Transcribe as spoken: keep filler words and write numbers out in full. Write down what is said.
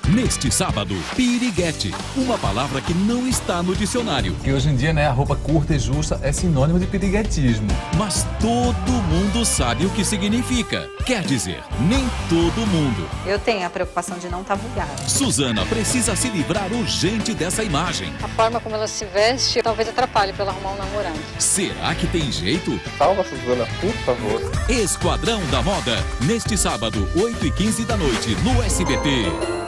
Neste sábado, piriguete, uma palavra que não está no dicionário. Que hoje em dia, né, a roupa curta e justa é sinônimo de piriguetismo. Mas todo mundo sabe o que significa. Quer dizer, nem todo mundo. Eu tenho a preocupação de não estar vulgar. Suzana precisa se livrar urgente dessa imagem. A forma como ela se veste talvez atrapalhe para ela arrumar um namorado. Será que tem jeito? Salva, Suzana, por favor. Esquadrão da Moda, neste sábado, oito e quinze da noite, no S B T.